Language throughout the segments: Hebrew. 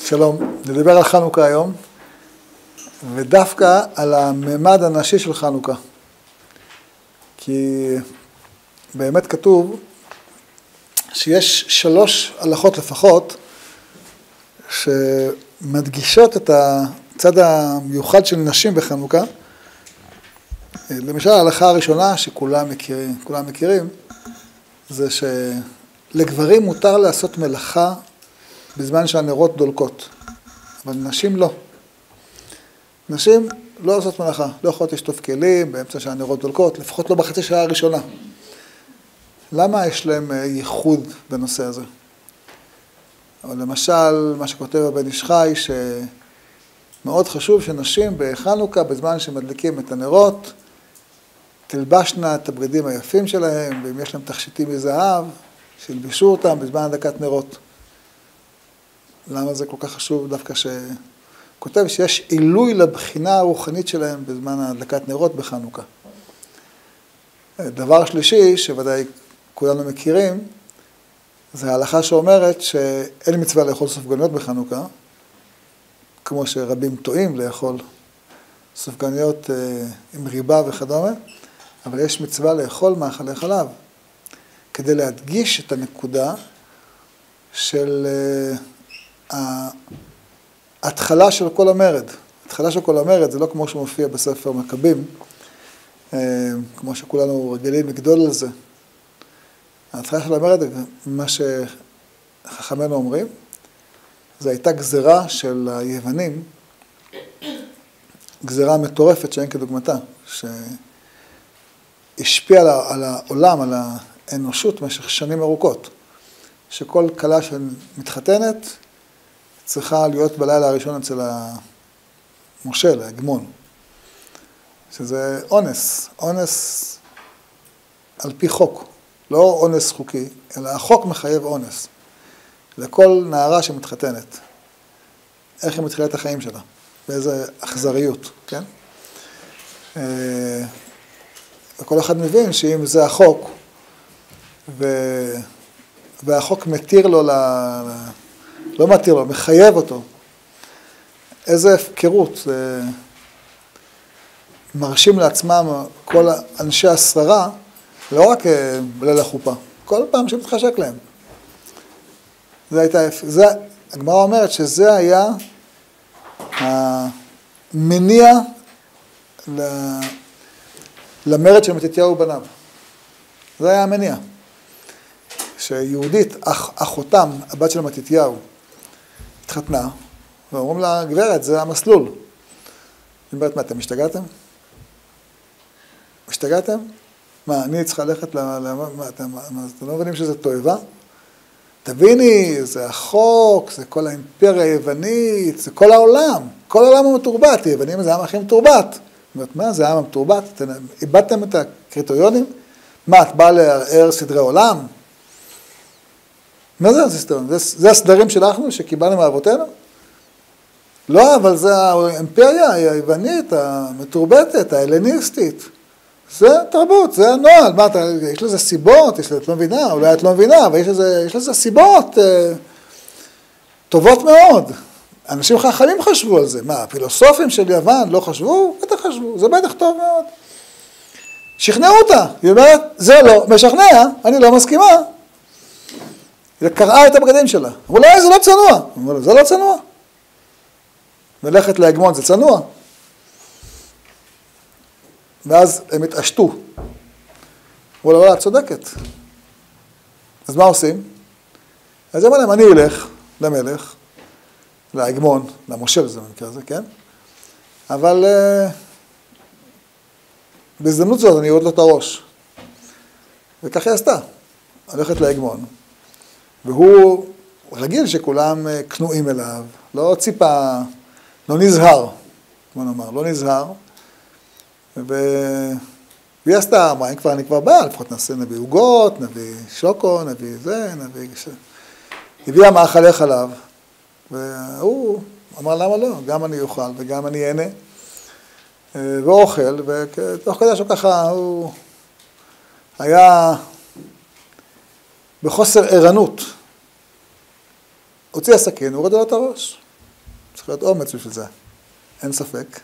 שלום, נדבר על חנוכה היום, ודווקא על הממד הנשי של חנוכה. כי באמת כתוב שיש 3 הלכות לפחות שמדגישות את הצד המיוחד של נשים בחנוכה. למשל, ההלכה הראשונה שכולם מכירים, זה שלגברים מותר לעשות מלאכה בזמן שהנרות דולקות, אבל נשים לא. נשים לא עושות מלאכה, לא יכולות לשטוף כלים באמצע שהנרות דולקות, לפחות לא בחצי שעה הראשונה. למה יש להם ייחוד בנושא הזה? אבל למשל, מה שכותב הבן איש חי, שמאוד חשוב שנשים בחנוכה, בזמן שמדליקים את הנרות, תלבשנה את הבגדים היפים שלהם, ואם יש להם תכשיטים מזהב, שילבשו אותם בזמן הדלקת נרות. למה זה כל כך חשוב? דווקא שכותב שיש עילוי לבחינה הרוחנית שלהם בזמן הדלקת נרות בחנוכה. דבר שלישי, שוודאי כולנו מכירים, זה ההלכה שאומרת שאין מצווה לאכול סופגניות בחנוכה, כמו שרבים טועים לאכול סופגניות עם ריבה וכדומה, אבל יש מצווה לאכול מאכלי חלב, כדי להדגיש את הנקודה של ההתחלה של כל המרד. ההתחלה של כל המרד זה לא כמו שמופיע בספר מכבים, כמו שכולנו רגילים לגדול על זה. ההתחלה של המרד, מה שחכמינו אומרים, זה הייתה גזרה של היוונים, גזרה מטורפת שאין כדוגמתה, שהשפיעה על העולם, על האנושות במשך שנים ארוכות, שכל כלה שמתחתנת צריכה להיות בלילה הראשון אצל המושל, ההגמון, שזה אונס על פי חוק, לא אונס חוקי, אלא החוק מחייב אונס לכל נערה שמתחתנת. איך היא מתחילה את החיים שלה, באיזה אכזריות, כן? וכל אחד מבין שאם זה החוק, והחוק מתיר לו, לא מתיר לו, מחייב אותו, איזה הפקרות, זה מרשים לעצמם כל אנשי השררה, לא רק בליל החופה, כל פעם שמתחשק להם. הגמרא אומרת שזה היה המניע למרד של מתתיהו ובניו. זה היה המניע. שיהודית, אחותם, הבת של מתתיהו, התחתנה, ואומרים לה, גברת, זה המסלול. היא אומרת, מה, אתם השתגעתם? השתגעתם? מה, אני צריכה ללכת אתם לא מבינים שזה תועבה? תביני, זה החוק, זה כל האימפריה היוונית, זה כל העולם. כל העולם הוא מתורבת, היוונים זה העם הכי מתורבת. זאת אומרת, מה, זה העם המתורבת? איבדתם את הקריטריונים? מה, את באה לערער סדרי עולם? מה זה הסיסטם? זה הסדרים שלנו שקיבלנו מאבותינו? לא, אבל זה האימפריה היוונית, המתורבתת, ההלניסטית. זה תרבות, זה הנועל. מה, יש לזה סיבות, את לא מבינה, אולי את לא מבינה, אבל יש לזה סיבות טובות מאוד. אנשים חכמים חשבו על זה. מה, הפילוסופים של יוון לא חשבו? בטח חשבו, זה בטח טוב מאוד. שכנעו אותה, היא אומרת, זה לא משכנע, אני לא מסכימה. היא קראה את הבגדים שלה. אמרו לה, זה לא צנוע. אמרו לה, זה לא צנוע. מלכת להגמון, זה צנוע. ואז הם התעשתו. אמרו לה, לא, את צודקת. אז מה עושים? אז אמרו להם, אני אלך למלך, להגמון, למושל זה במקרה הזה, כן? אבל בהזדמנות זאת אני אורד לו את הראש. וכך היא עשתה. הולכת להגמון. והוא רגיל שכולם כנועים אליו, לא ציפה, לא נזהר, כמו נאמר, לא נזהר. והיא עשתה, אמרה, אני כבר באה, לפחות נעשה נביא עוגות, נביא שוקו, נביא זה, נביא... הביאה מאכלי חלב, והוא אמר, למה לא? גם אני אוכל וגם אני אהנה, ואוכל, ותוך כדי שככה הוא היה בחוסר ערנות. הוציא הסכין, הוריד לו את הראש. צריך להיות אומץ בשביל זה, אין ספק.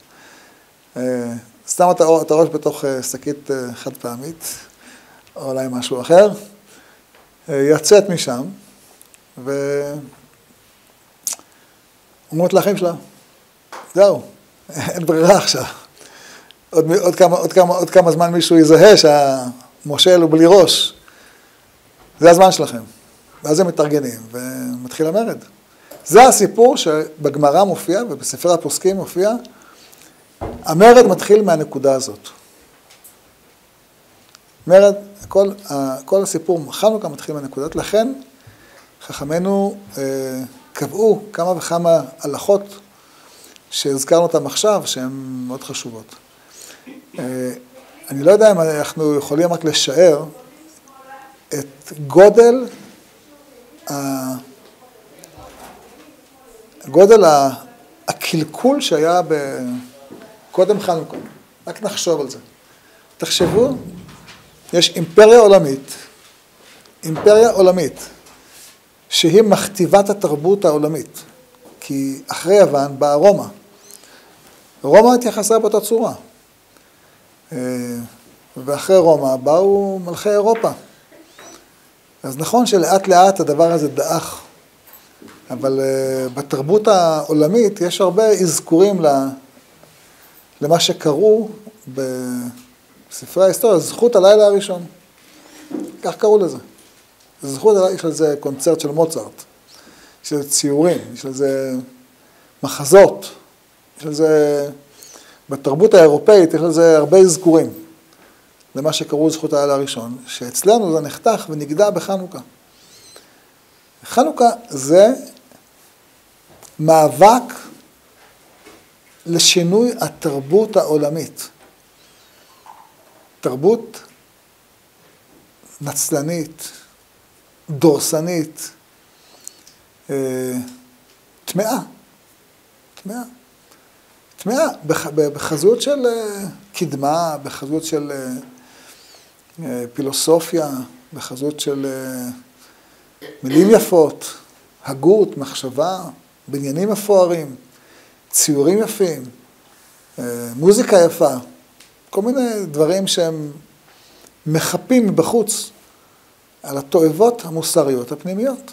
שם את הראש בתוך שקית חד פעמית, או אולי משהו אחר, יצאת משם, ואומרת לאחים שלה, זהו, אין ברירה עכשיו. עוד כמה זמן מישהו יזהה שהמושל הוא בלי ראש. זה הזמן שלכם. ואז הם מתארגנים, ומתחיל המרד. זה הסיפור שבגמרא מופיע, ובספר הפוסקים מופיע, המרד מתחיל מהנקודה הזאת. מרד, כל הסיפור חנוכה מתחיל מהנקודות, לכן חכמינו קבעו כמה וכמה הלכות שהזכרנו אותם עכשיו, שהן מאוד חשובות. אני לא יודע אם אנחנו יכולים רק לשער את גודל הקלקול שהיה קודם חנוכה. רק נחשוב על זה. תחשבו, יש אימפריה עולמית, שהיא מכתיבת התרבות העולמית. כי אחרי יוון באה רומא. רומא התייחסה באותה צורה. ואחרי רומא באו מלכי אירופה. אז נכון שלאט לאט הדבר הזה דעך, אבל בתרבות העולמית יש הרבה אזכורים למה שקראו בספרי ההיסטוריה, זכות הלילה הראשון. כך קראו לזה. זכות הלילה, יש לזה קונצרט של מוצרט, יש לזה ציורים, יש לזה מחזות, יש לזה, בתרבות האירופאית יש לזה הרבה אזכורים למה שקראו זכות הלילה הראשון, שאצלנו זה נחתך ונגדע בחנוכה. חנוכה זה מאבק לשינוי התרבות העולמית. תרבות נצלנית, דורסנית, טמאה. בחזות של קדמה, בחזות של פילוסופיה, בחזות של מילים יפות, הגות, מחשבה, בניינים מפוארים, ציורים יפים, מוזיקה יפה, כל מיני דברים שהם מחפים מבחוץ על התועבות המוסריות הפנימיות.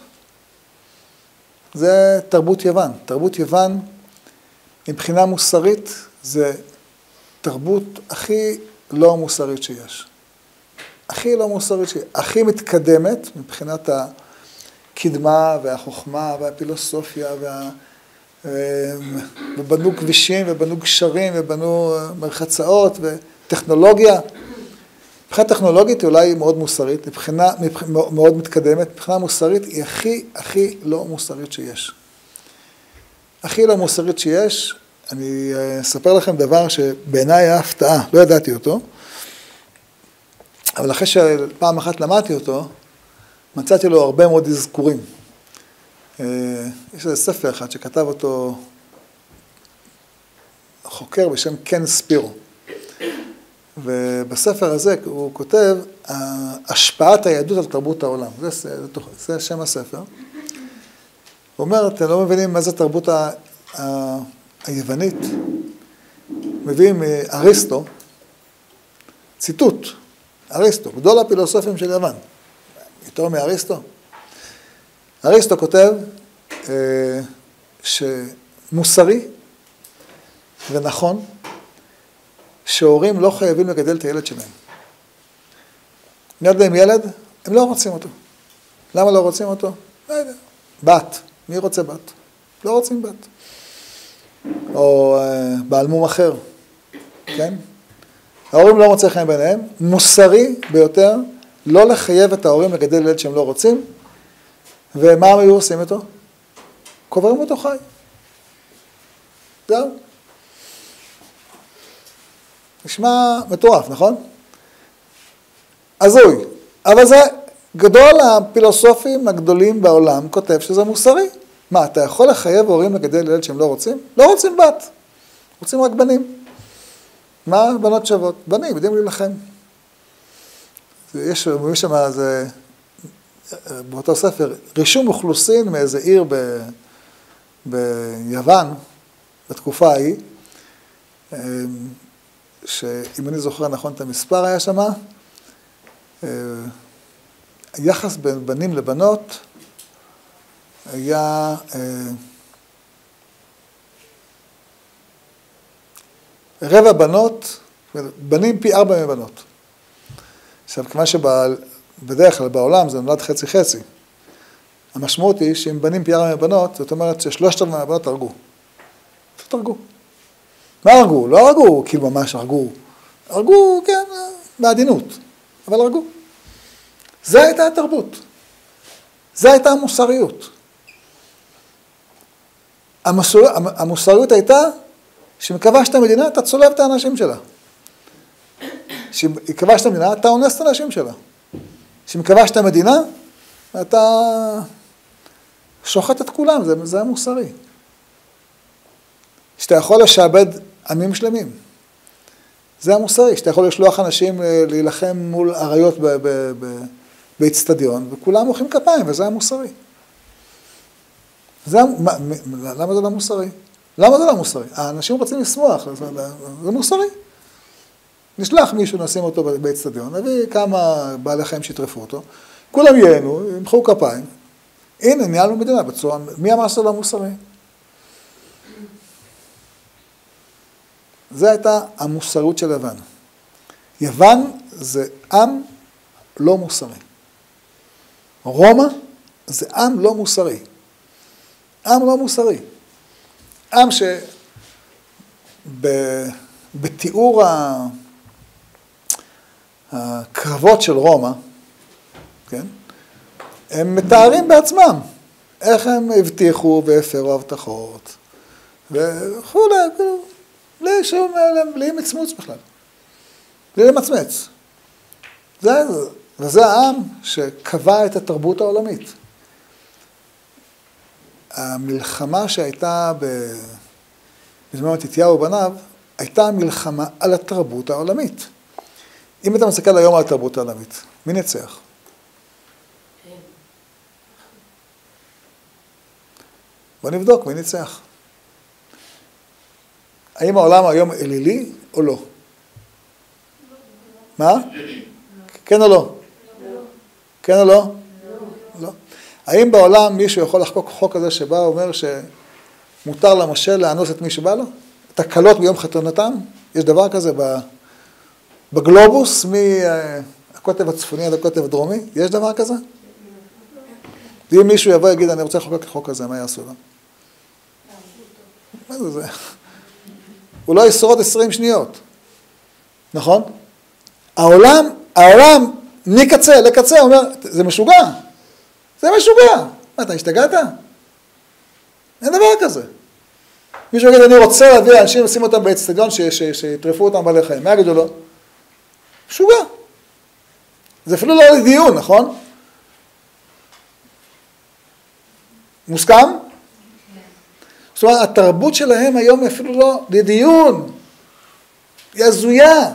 זה תרבות יוון. תרבות יוון, מבחינה מוסרית, זה תרבות הכי לא מוסרית שיש. הכי לא מוסרית שיש. הכי מתקדמת מבחינת הקדמה והחוכמה והפילוסופיה ובנו כבישים ובנו גשרים ובנו מרחצאות וטכנולוגיה. מבחינה טכנולוגית היא אולי מאוד מוסרית, מאוד מתקדמת, מבחינה מוסרית היא הכי לא מוסרית שיש. הכי לא מוסרית שיש, אני אספר לכם דבר שבעיניי היה הפתעה, לא ידעתי אותו, אבל אחרי שפעם אחת למדתי אותו, מצאתי לו הרבה מאוד אזכורים. יש איזה ספר אחד שכתב אותו חוקר בשם קן ספירו. ובספר הזה הוא כותב, השפעת היהדות על תרבות העולם. זה שם הספר. הוא אומר, אתם לא מבינים מה זה תרבות היוונית. מביאים אריסטו, ציטוט, אריסטו, גדול הפילוסופים של יוון. יותר מאריסטו. אריסטו כותב שמוסרי ונכון, שהורים לא חייבים לגדל את הילד שלהם. נראה להם ילד, הם לא רוצים אותו. למה לא רוצים אותו? לא יודע. בת. מי רוצה בת? לא רוצים בת. או בעל מום אחר. כן? ההורים לא מוצאים חיים ביניהם. מוסרי ביותר, לא לחייב את ההורים לגדל ילד שהם לא רוצים. ומה הם היו עושים איתו? קוברים אותו חי. זהו. נשמע מטורף, נכון? הזוי. אבל זה גדול הפילוסופים הגדולים בעולם כותב שזה מוסרי. מה, אתה יכול לחייב הורים לגדל ילד שהם לא רוצים? לא רוצים בת. רוצים רק בנים. מה בנות שוות? בנים, יודעים להילחם. יש שם באותו ספר, רישום אוכלוסין מאיזה עיר ביוון, בתקופה ההיא, שאם אני זוכר נכון את המספר היה שם, היחס בין בנים לבנות היה רבע בנות, בנים פי 4 מבנות. עכשיו, כיוון שבדרך כלל בעולם זה נולד חצי-חצי, המשמעות היא שאם בנים פי 4 מבנות, זאת אומרת ש3/4 מהבנות הרגו. פשוט הרגו. מה הרגו? לא הרגו, כאילו ממש הרגו. הרגו, כן, בעדינות, אבל הרגו. זה הייתה התרבות. זה הייתה המוסריות. המוסריות הייתה שמכבשת המדינה, אתה צולב את האנשים שלה. שמכבשת המדינה, אתה אונס את האנשים שלה. שמכבשת המדינה, אתה שוחט את כולם, זה המוסרי. שאתה יכול לשעבד עמים שלמים. זה המוסרי, שאתה יכול לשלוח אנשים להילחם מול אריות באצטדיון, וכולם מוחאים כפיים, וזה המוסרי. למה זה לא מוסרי? למה זה לא מוסרי? האנשים רוצים לשמוח, זה מוסרי. נשלח מישהו, נשים אותו באצטדיון, נביא כמה בעלי חיים שיטרפו אותו, כולם ייהנו, ימחאו כפיים. הנה, ניהלנו מדינה בצורה, מי אמר שזה לא מוסרי? זו הייתה המוסריות של יוון. יוון זה עם לא מוסרי. רומא זה עם לא מוסרי. עם לא מוסרי. עם שבתיאור הקרבות של רומא, כן? הם מתארים בעצמם איך הם הבטיחו והפרו הבטחות וכו', בלי מצמוץ בכלל, בלי למצמץ. וזה העם שקבע את התרבות העולמית. המלחמה שהייתה בזמן מתתיהו ובניו, הייתה מלחמה על התרבות העולמית. אם אתה מסתכל היום על התרבות העולמית, מי נצח? בוא נבדוק מי ניצח. האם העולם היום אלילי או לא? מה? כן או לא? כן או לא? לא. האם בעולם מישהו יכול לחקוק חוק כזה שבא ואומר שמותר למשה לאנוס את מי שבא לו? תקלות ביום חתונתם? יש דבר כזה בגלובוס מהקוטב הצפוני עד הקוטב הדרומי? יש דבר כזה? ואם מישהו יבוא ויגיד, אני רוצה לחוקק חוק כזה, מה יעשו לו? מה זה זה? הוא לא ישרוד 20 שניות, נכון? העולם מקצה לקצה אומר, זה משוגע, זה משוגע. מה, אתה השתגעת? אין דבר כזה. מישהו יגיד, אני רוצה להביא אנשים, לשים אותם באצטדיון, שיטרפו אותם בעלי חיים. מה יגידו לו? משוגע. זה אפילו לא לדיון, נכון? מוסכם? זאת אומרת, התרבות שלהם היום אפילו לא לדיון. היא הזויה.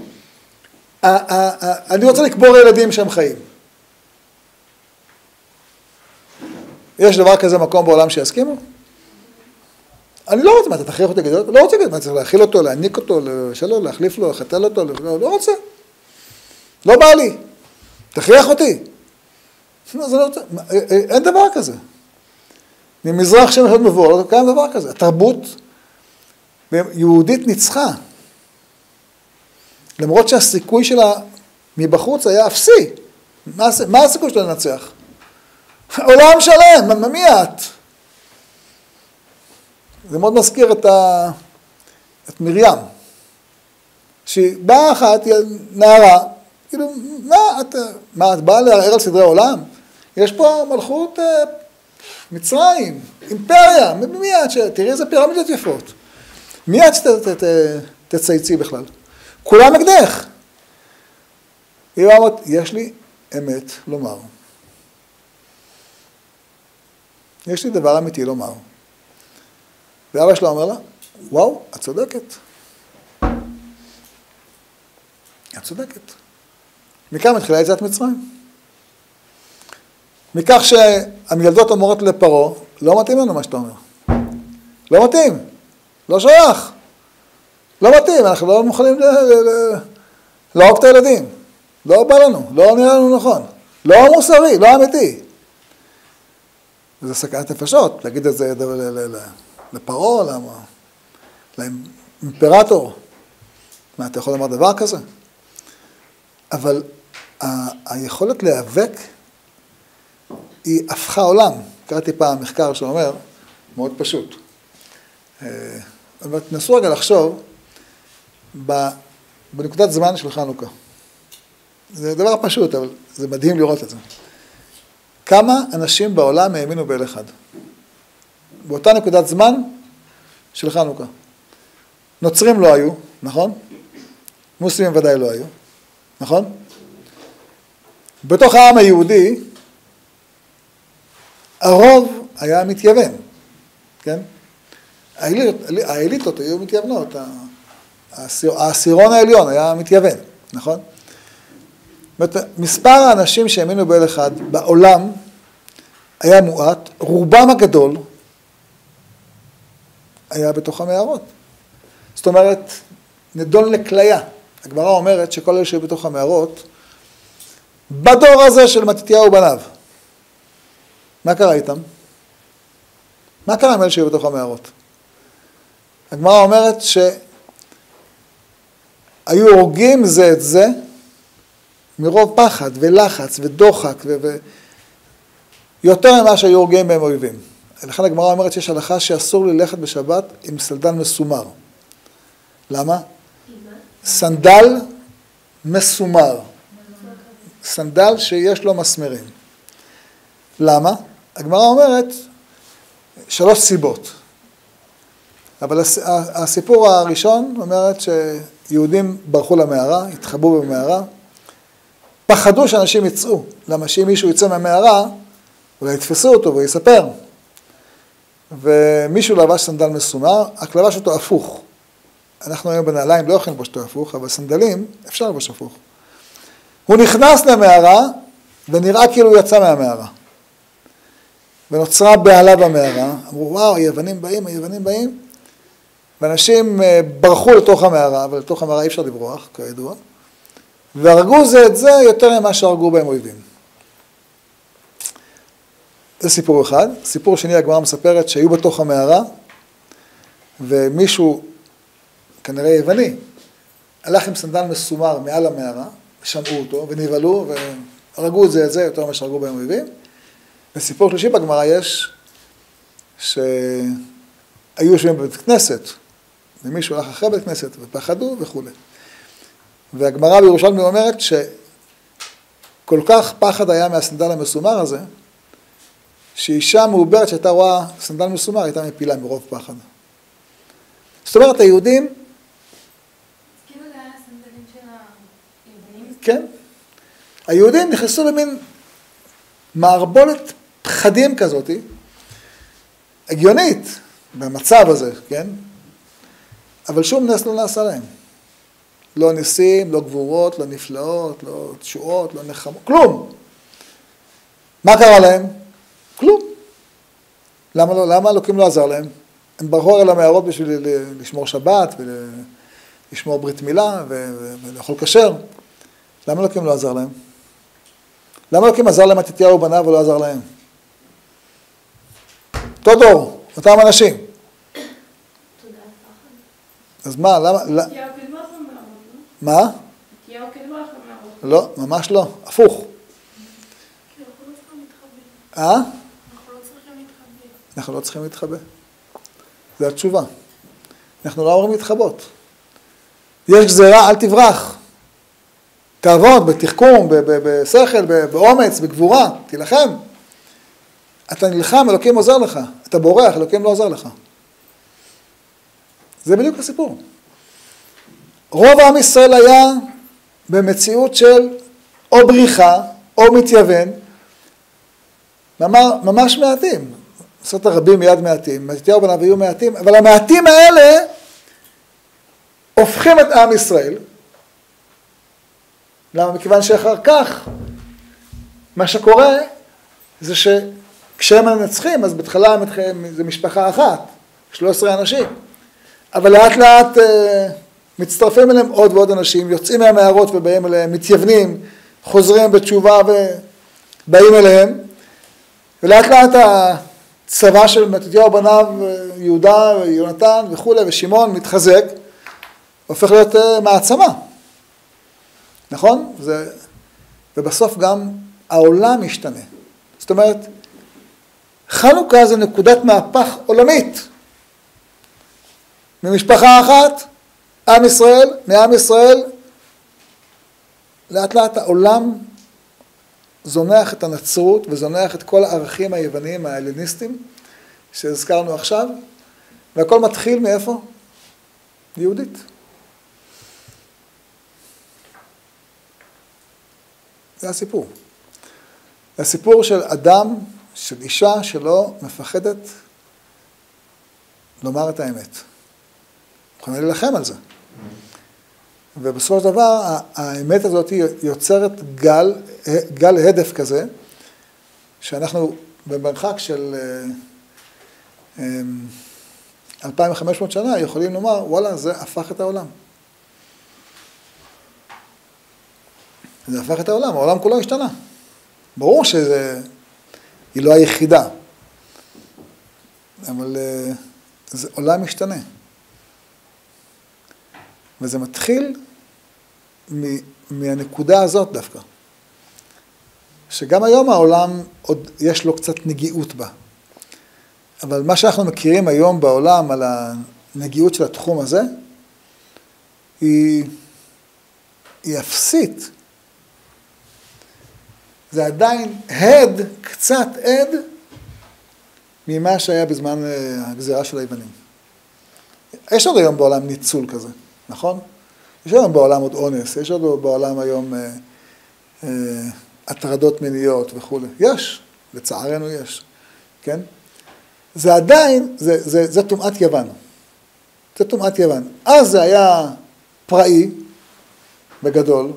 אני רוצה לקבור ילדים שהם חיים. יש דבר כזה מקום בעולם שיסכימו? אני לא רוצה, מה, אתה תכריח אותי להגיד? לא רוצה להגיד, מה, צריך להאכיל אותו, להעניק אותו, לשלו, להחליף לו, לחתל אותו, לא רוצה. לא בא לי. תכריח אותי. אין דבר כזה. ממזרח שם אחד מבוא, לא קיים דבר כזה. התרבות יהודית ניצחה. למרות שהסיכוי שלה מבחוץ היה אפסי. מה הסיכוי שלה לנצח? עולם שלם, מי את? זה מאוד מזכיר את מרים. שהיא באה אחת, היא נערה, כאילו, מה את באה לערער על סדרי העולם? יש פה מלכות מצרים, אימפריה, מי את? תראי איזה פירמידות יפות. מי את שתצייצי בכלל? כולם נגדך. היא אומרת, יש לי אמת לומר. יש לי דבר אמיתי לומר. ואבא שלה אומר לה, וואו, את צודקת. את צודקת. מכאן מתחילה יציאת מצרים. מכך שהמילדות אומרות לפרעה, לא מתאים לנו מה שאתה אומר. לא מתאים, לא שייך, לא מתאים, אנחנו לא מוכנים להרוג את הילדים, לא בא לנו, לא נראה לנו נכון, לא מוסרי, לא אמיתי. וזה סכנת נפשות, להגיד את זה לפרעה, לאימפרטור. מה, אתה יכול לומר דבר כזה? אבל היכולת להיאבק היא הפכה עולם. קראתי פעם מחקר שאומר, מאוד פשוט. אבל תנסו רגע לחשוב בנקודת זמן של חנוכה. זה דבר פשוט, אבל זה מדהים לראות את זה. כמה אנשים בעולם האמינו באל אחד? באותה נקודת זמן של חנוכה. נוצרים לא היו, נכון? מוסלמים ודאי לא היו, נכון? בתוך העם היהודי, הרוב היה מתייוון, כן? האליטות היו מתייוונות, העשירון העליון היה מתייוון, נכון? מספר האנשים שהאמינו באל אחד בעולם היה מועט, רובם הגדול היה בתוך המערות. זאת אומרת, נדון לכליה. הגמרא אומרת שכל אלה שהיו בתוך המערות, בדור הזה של מתתיהו ובניו, מה קרה איתם? מה קרה עם אלה שהיו בתוך המערות? הגמרא אומרת שהיו הורגים זה את זה, מרוב פחד ולחץ ודוחק יותר ממה שהיו הורגים בהם אויבים. לכן הגמרא אומרת שיש הלכה שאסור ללכת בשבת עם סנדל מסומר. למה? סנדל מסומר. סנדל שיש לו מסמרים. למה? הגמרא אומרת 3 סיבות. אבל הסיפור הראשון אומרת שיהודים ברחו למערה, התחבאו במערה, פחדו שאנשים יצאו. למה שאם מישהו יצא מהמערה, אולי יתפסו אותו ויספר. ומישהו לבש סנדל מסומר, רק לבש אותו הפוך. אנחנו היום בנעליים לא יכולים לבוש אותו הפוך, אבל סנדלים אפשר לבוש הפוך. הוא נכנס למערה, ונראה כאילו הוא יצא מהמערה. ונוצרה בהלה במערה, אמרו, וואו, היוונים באים, ואנשים ברחו לתוך המערה, אבל לתוך המערה אי אפשר לברוח, כידוע, והרגו זה את זה יותר ממה שהרגו בהם אויבים. זה סיפור אחד. סיפור שני, הגמרא מספרת שהיו בתוך המערה, ומישהו, כנראה יווני, הלך עם סנדל מסומר מעל המערה, שמעו אותו ונבהלו, והרגו את זה את זה יותר ממה שהרגו בהם אויבים. וסיפור שלישי בגמרא יש, שהיו יושבים בבית כנסת, ומישהו הלך אחרי בית כנסת, ופחדו וכו'. והגמרא בירושלמי אומרת שכל כך פחד היה מהסנדל המסומר הזה, שאישה מעוברת שהייתה רואה סנדל מסומר, הייתה מפילה מרוב פחד. זאת אומרת, היהודים... כאילו זה היה הסנדלים של היהודים? כן. היהודים נכנסו למין מערבולת פחדים כזאת, הגיונית, במצב הזה, כן? אבל שום נס לא נעשה להם. לא ניסים, לא גבורות, לא נפלאות, לא תשועות, לא נחמות, כלום. מה קרה להם? כלום. למה לא? למה אלוקים לא עזר להם? הם ברחו אל המערות בשביל לשמור שבת ולשמור ברית מילה ולאכול כשר. למה אלוקים לא עזר להם? למה אלוקים עזר להם מתתיהו ובניו ולא עזר להם? אותו דור, אותם אנשים. אז מה, למה? מה? לא, ממש לא, הפוך. אנחנו לא צריכים להתחבא. זו התשובה. אנחנו לא אומרים להתחבות. יש גזירה, אל תברח. תעבוד בתחכום, בשכל, באומץ, בגבורה, תילחם. אתה נלחם, אלוקים עוזר לך. אתה בורח, אלוקים לא עוזר לך. זה בדיוק הסיפור. רוב עם ישראל היה במציאות של או בריחה, או מתייוון, ממש מעטים. עשרות הרבים מיד מעטים, מתתיהו ובניו היו מעטים, אבל המעטים האלה הופכים את עם ישראל. למה? מכיוון שאחר כך, מה שקורה זה שכשהם מנצחים, אז בהתחלה זה משפחה אחת, 13 אנשים. אבל לאט לאט מצטרפים אליהם עוד ועוד אנשים, יוצאים מהמערות ובאים אליהם, מתייוונים, חוזרים בתשובה ובאים אליהם, ולאט לאט הצבא של מתתיהו בניו, יהודה ויונתן וכו' ושמעון מתחזק, הופך להיות מעצמה. נכון? ובסוף גם העולם משתנה. זאת אומרת, חנוכה זה נקודת מהפך עולמית. ממשפחה אחת, עם ישראל, מעם ישראל, לאט לאט העולם זונח את הנצרות וזונח את כל הערכים היווניים ההלניסטיים שהזכרנו עכשיו, והכל מתחיל מאיפה? יהודית. זה הסיפור. זה הסיפור של אדם, של אישה שלא מפחדת לומר את האמת. יכולים להילחם על זה. ובסופו של דבר, האמת הזאת יוצרת גל הדף כזה, שאנחנו במרחק של 2500 שנה יכולים לומר, וואלה, זה הפך את העולם. זה הפך את העולם, העולם כולו השתנה. ברור שהיא לא היחידה, אבל זה עולם משתנה. וזה מתחיל מהנקודה הזאת דווקא. שגם היום העולם עוד יש לו קצת נגיעות בה. אבל מה שאנחנו מכירים היום בעולם על הנגיעות של התחום הזה, היא אפסית. זה עדיין קצת עד, ממה שהיה בזמן הגזירה של היוונים. יש עוד היום בעולם ניצול כזה, נכון? יש היום בעולם עוד אונס, יש עוד בעולם היום הטרדות מיניות וכו'. יש, לצערנו יש, כן? זה עדיין, זה טומאת יוון. זה טומאת יוון. אז זה היה פראי, בגדול,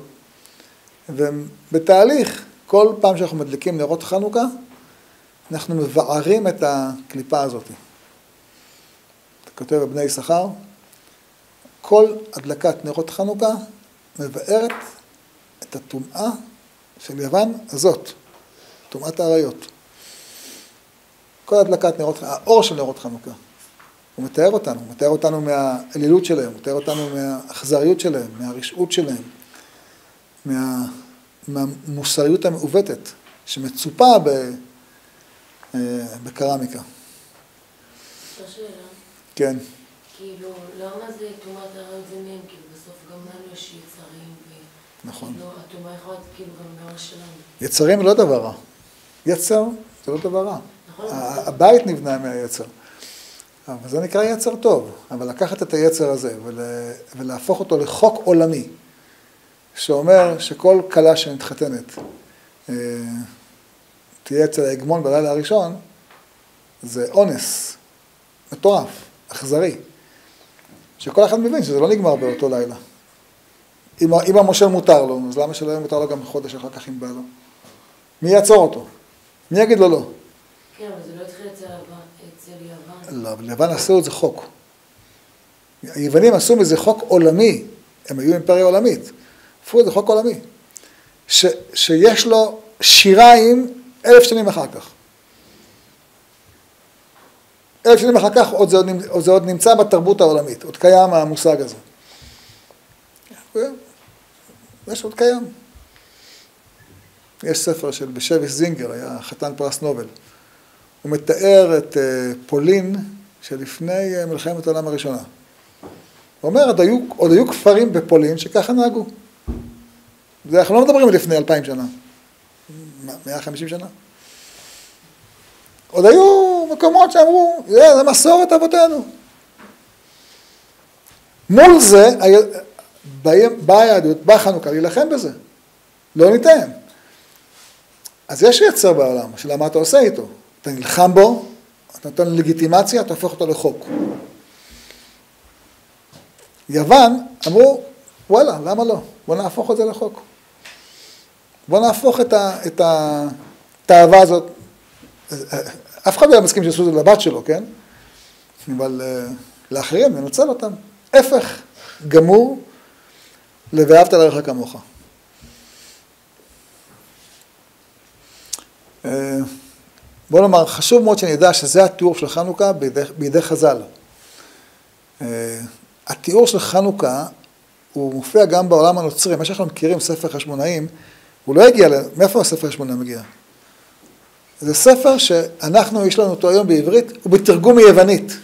ובתהליך, כל פעם שאנחנו מדליקים נרות חנוכה, אנחנו מבערים את הקליפה הזאת. אתה כותב בבני יששכר, כל הדלקת נרות חנוכה מבארת את הטומאה של יוון הזאת, טומאת העריות. כל הדלקת נרות, האור של נרות חנוכה, הוא מתאר אותנו מהאלילות שלהם, הוא מתאר אותנו מהאכזריות שלהם, מהרשעות שלהם, מהמוסריות המעוותת, שמצופה בקרמיקה. שאלה. כן. כאילו, למה זה טומאת העריות זה מהם? כאילו, בסוף גם לנו יש יצרים, נכון. הטומאה יכולה כאילו גם מהר שלנו. יצרים זה לא דבר רע. יצר זה לא דבר רע. נכון. הבית נבנה מהיצר. אבל זה נקרא יצר טוב. אבל לקחת את היצר הזה ולהפוך אותו לחוק עולמי, שאומר שכל כלה שמתחתנת תהיה אצל ההגמון בלילה הראשון, זה אונס, מטורף, אכזרי. שכל אחד מבין שזה לא נגמר באותו לילה. אם המושל מותר לו, אז למה שלא יהיה מותר לו גם חודש אחר כך עם בעלו? מי יעצור אותו? מי יגיד לו לא? כן, אבל זה לא התחיל אצל יוון. לא, אבל יוון עשו את זה חוק. היוונים עשו מזה חוק עולמי, הם היו אימפריה עולמית. הפכו את זה חוק עולמי. שיש לו שיריים 1000 שנים אחר כך. 1000 שנים אחר כך זה עוד נמצא בתרבות העולמית, עוד קיים המושג הזה. יש עוד קיים. יש ספר של בשביס זינגר, היה חתן פרס נובל. הוא מתאר את פולין שלפני מלחמת העולם הראשונה. הוא אומר, עוד היו כפרים בפולין שככה נהגו. אנחנו לא מדברים לפני 2000 שנה. 150 שנה. עוד היו מקומות שאמרו, זה מסורת אבותינו. מול זה, באה היהדות, באה חנוכה להילחם בזה. לא ניתן. אז יש יצר בעולם, שאלה מה אתה עושה איתו. אתה נלחם בו, אתה נותן לגיטימציה, אתה הופך אותו לחוק. יוון אמרו, וואלה, למה לא? בוא נהפוך את זה לחוק. בוא נהפוך את התאווה הזאת. אף אחד לא מסכים שיעשו את זה לבת שלו, כן? אבל לאחרים ננצל אותם. הפך גמור ל"ואהבת לרעך כמוך". בוא נאמר, חשוב מאוד שנדע שזה התיאור של חנוכה בידי חז"ל. התיאור של חנוכה הוא מופיע גם בעולם הנוצרי. מה שאנחנו מכירים, ספר חשמונאים, הוא לא הגיע, מאיפה הספר חשמונאים מגיע? זה ספר שאנחנו, יש לנו אותו היום בעברית, הוא בתרגום מיוונית.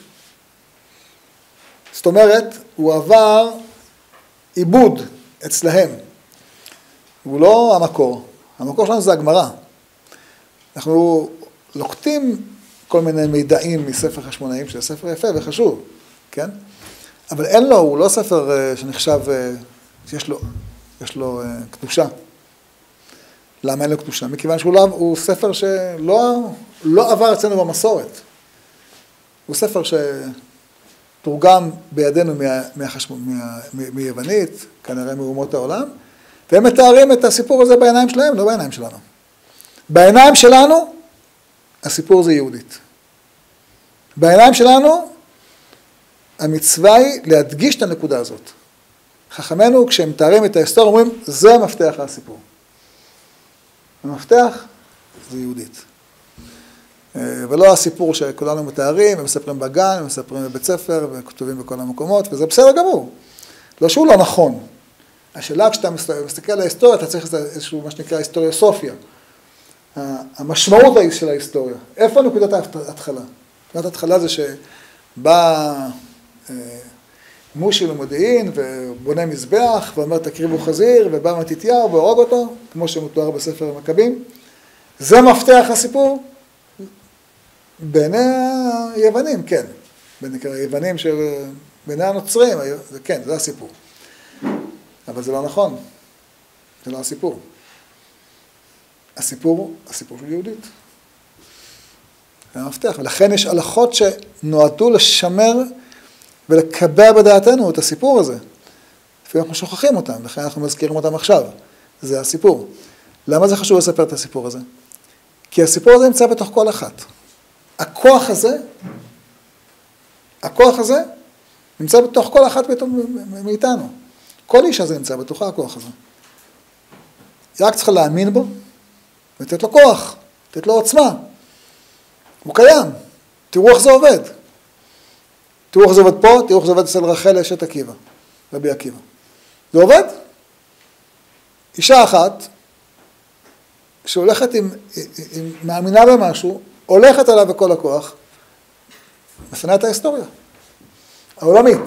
זאת אומרת, הוא עבר עיבוד אצלהם. הוא לא המקור. המקור שלנו זה הגמרא. אנחנו לוקטים כל מיני מידעים מספר חשמונאים, שזה ספר יפה וחשוב, כן? אבל אין לו, הוא לא ספר שנחשב, שיש לו קדושה. למה אין לו קדושה? מכיוון שהוא ספר שלא עבר אצלנו במסורת. הוא ספר שתורגם בידינו מיוונית, כנראה מאומות העולם, והם מתארים את הסיפור הזה בעיניים שלהם, לא בעיניים שלנו. בעיניים שלנו, הסיפור זה יהודית. בעיניים שלנו, המצווה היא להדגיש את הנקודה הזאת. חכמינו, כשהם מתארים את ההיסטוריה, אומרים, זה המפתח לסיפור. המפתח זה יהודית. ולא הסיפור שכולנו מתארים, הם מספרים בגן, הם מספרים בבית ספר, וכתובים בכל המקומות, וזה בסדר גמור. לא שהוא לא נכון. השאלה, כשאתה מסתכל על ההיסטוריה, אתה צריך איזשהו, מה שנקרא, היסטוריוסופיה. המשמעות של ההיסטוריה. איפה נקודת ההתחלה? נקודת ההתחלה זה שבא מושי למודיעין ובונה מזבח ואומר תקריבו חזיר ובא מתתיהו והורג אותו, כמו שמתואר בספר המכבים. זה מפתח הסיפור? בעיני היוונים, כן. בעיני היוונים בעיני הנוצרים, כן, זה הסיפור. אבל זה לא נכון. זה לא הסיפור. הסיפור של יהודית. זה המפתח. ולכן יש הלכות שנועדו לשמר ולקבע בדעתנו את הסיפור הזה. לפעמים אנחנו שוכחים אותם, לכן אנחנו מזכירים אותם עכשיו. זה הסיפור. למה זה חשוב לספר את הסיפור הזה? כי הסיפור הזה נמצא בתוך כל אחת. הכוח הזה נמצא בתוך כל אחת מאיתנו. כל איש הזה נמצא בתוך הכוח הזה. רק צריך להאמין בו, ולתת לו כוח, לתת לו עוצמה. הוא קיים. תראו איך זה עובד. תראו איך זה עובד פה, תראו איך זה עובד אצל רחל אשת עקיבא, רבי עקיבא. זה עובד? אישה אחת, שהולכת מאמינה במשהו, הולכת עליו בכל הכוח, מפנה את ההיסטוריה. העולמית.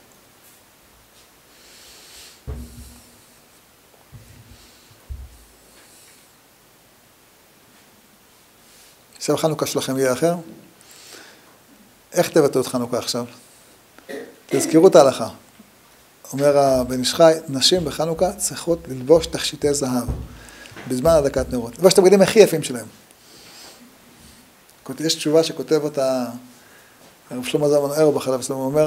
עכשיו חנוכה שלכם יהיה אחר? איך תבטאו את חנוכה עכשיו? תזכירו את ההלכה. אומר הבן איש חי, נשים בחנוכה צריכות ללבוש תכשיטי זהב, בזמן הדלקת נרות. ללבוש את הבגדים הכי יפים שלהם. יש תשובה שכותב אותה, הרב שלמה זלמן אוירבך, הרב שלמה אומר,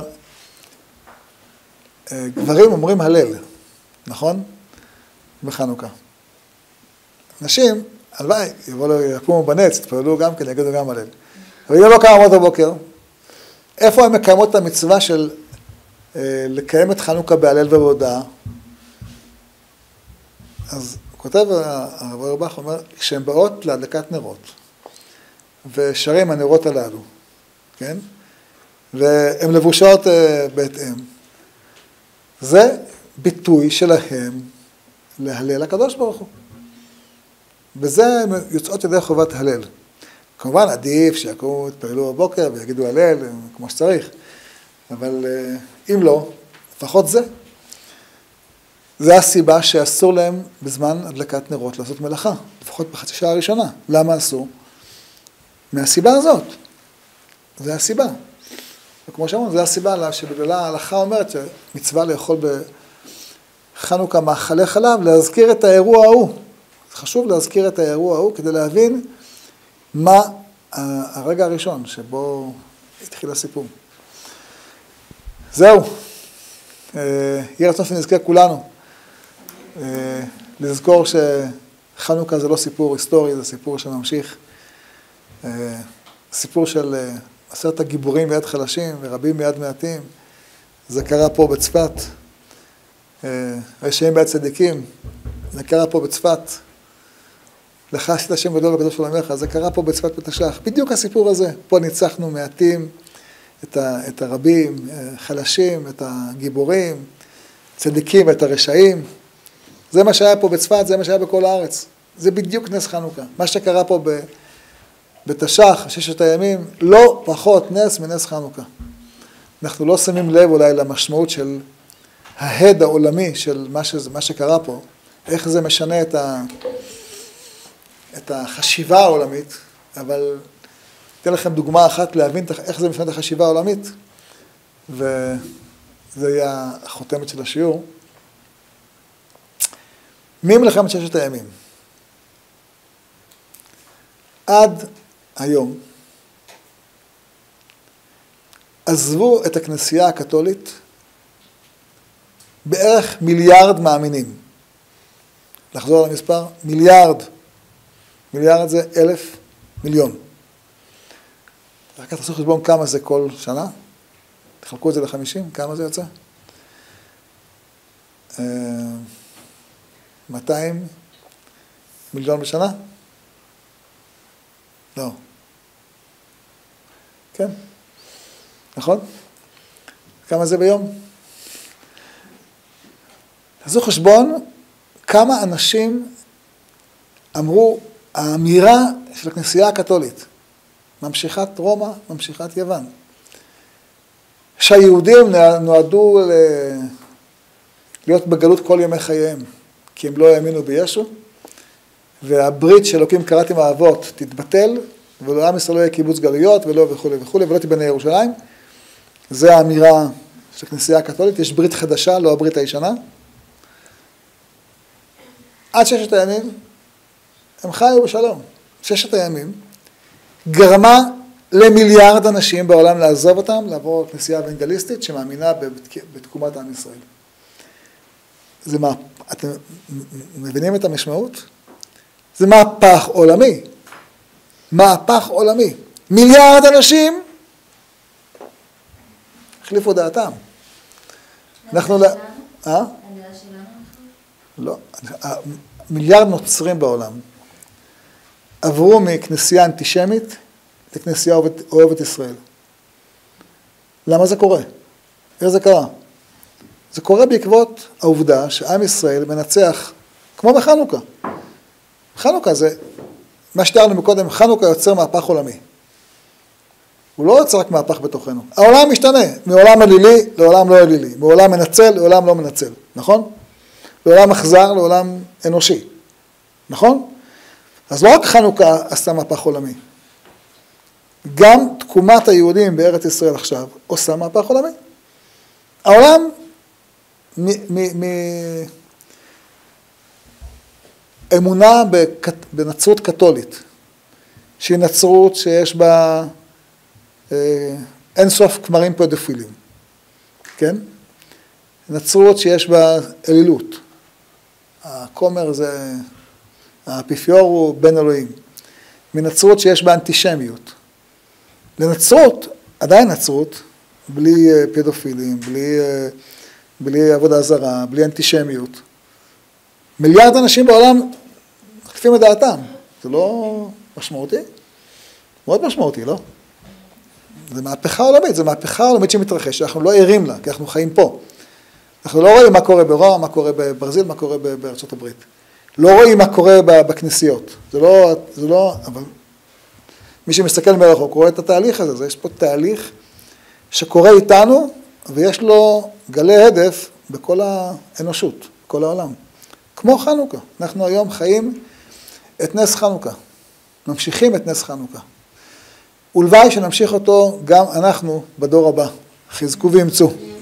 גברים אומרים הלל, נכון? בחנוכה. נשים, הלוואי, יקומו בנץ, תפעלו גם כן, יגידו גם הלל. אבל אם לא קיימות בבוקר, איפה הם מקיימות את המצווה של לקיים את חנוכה בהלל ובהודאה? אז כותב הרב אוירבך, אומר, כשהן באות להדלקת נרות, ושרים הנרות הללו, כן? והן לבושות בהתאם. זה ביטוי שלהם להלל הקדוש ברוך הוא. וזה יוצאות ידי חובת הלל. כמובן עדיף שיקומו, יתפללו בבוקר ויגידו הלל כמו שצריך. אבל אם לא, לפחות זה. זה הסיבה שאסור להם בזמן הדלקת נרות לעשות מלאכה, לפחות בחצי שעה הראשונה. למה אסור? מהסיבה הזאת. זה הסיבה. וכמו שאמרנו, זה הסיבה שבגללה ההלכה אומרת שמצווה לאכול בחנוכה מאכלי חלב, להזכיר את האירוע ההוא. זה חשוב להזכיר את האירוע ההוא כדי להבין מה הרגע הראשון שבו התחיל הסיפור. זהו. יהיה רצון שנזכר כולנו. לזכור שחנוכה זה לא סיפור היסטורי, זה סיפור שממשיך. סיפור של 10 הגיבורים ביד חלשים ורבים ביד מעטים. זה קרה פה בצפת. רשעים ביד צדיקים. זה קרה פה בצפת. לך עשית השם גדול וקדוש עולמך. זה קרה פה בצפת בתש"ח. בדיוק הסיפור הזה. פה ניצחנו מעטים, את הרבים, חלשים, את הגיבורים, צדיקים, את הרשעים. זה מה שהיה פה בצפת, זה מה שהיה בכל הארץ. זה בדיוק נס חנוכה. מה שקרה פה בתש"ח, 6 הימים, לא פחות נס מנס חנוכה. אנחנו לא שמים לב אולי למשמעות של ההד העולמי של מה שקרה פה, איך זה משנה את החשיבה העולמית, אבל אתן לכם דוגמה אחת להבין איך זה משנה את החשיבה העולמית, וזה יהיה החותמת של השיעור. ממלחמת 6 הימים, עד היום, עזבו את הכנסייה הקתולית בערך מיליארד מאמינים. לחזור על המספר, מיליארד. מיליארד זה 1,000 מיליון. רק תעשו חשבון כמה זה כל שנה, תחלקו את זה ל-50, כמה זה יוצא? 200 מיליון בשנה? לא. כן, נכון? כמה זה ביום? תעשו חשבון כמה אנשים אמרו האמירה של הכנסייה הקתולית, ממשיכת רומא, ממשיכת יוון, שהיהודים נועדו להיות בגלות כל ימי חייהם, כי הם לא האמינו בישו, והברית שאלוקים קראת עם האבות תתבטל, ולעם ישראל לא יהיה קיבוץ גלויות, ולא וכו' וכו', ולא תיבנה ירושלים. זה האמירה של הכנסייה הקתולית, יש ברית חדשה, לא הברית הישנה. עד 6 הימים, הם חיו בשלום. 6 הימים גרמה למיליארד אנשים בעולם לעזוב אותם, לעבור לכנסייה אוונגליסטית שמאמינה בתקומת עם ישראל. אתם מבינים את המשמעות? זה מהפך עולמי. מהפך עולמי. מיליארד אנשים החליפו דעתם. אנחנו לא... המילה שלנו? לא. מיליארד נוצרים בעולם עברו מכנסייה אנטישמית לכנסייה אוהבת ישראל. למה זה קורה? איך זה קרה? זה קורה בעקבות העובדה שעם ישראל מנצח, כמו בחנוכה. חנוכה זה, מה שתיארנו מקודם, חנוכה יוצר מהפך עולמי. הוא לא יוצר רק מהפך בתוכנו. העולם משתנה, מעולם אלילי לעולם לא אלילי, מעולם מנצל לעולם לא מנצל, נכון? לעולם אכזר לעולם אנושי, נכון? אז לא רק חנוכה עשתה מהפך עולמי, גם תקומת היהודים בארץ ישראל עכשיו עושה מהפך עולמי. העולם אמונה בנצרות קתולית, שהיא נצרות שיש בה אין סוף כמרים פדופילים, כן? נצרות שיש בה אלילות. הכומר זה, האפיפיור הוא בן אלוהים. מנצרות שיש בה אנטישמיות. לנצרות, עדיין נצרות, בלי פדופילים, בלי עבודה זרה, בלי אנטישמיות. מיליארד אנשים בעולם מחליפים את דעתם. זה לא משמעותי? מאוד משמעותי, לא? זה מהפכה עולמית, זה מהפכה עולמית שמתרחש, אנחנו לא ערים לה, כי אנחנו חיים פה. אנחנו לא רואים מה קורה ברומא, מה קורה בברזיל, מה קורה בארצות הברית. לא רואים מה קורה בכנסיות. זה לא, אבל מי שמסתכל מרחוק רואה את התהליך הזה. יש פה תהליך שקורה איתנו, ויש לו גלי הדף בכל האנושות, בכל העולם. כמו חנוכה. אנחנו היום חיים את נס חנוכה. ממשיכים את נס חנוכה. ולוואי שנמשיך אותו גם אנחנו בדור הבא. חזקו ואמצו.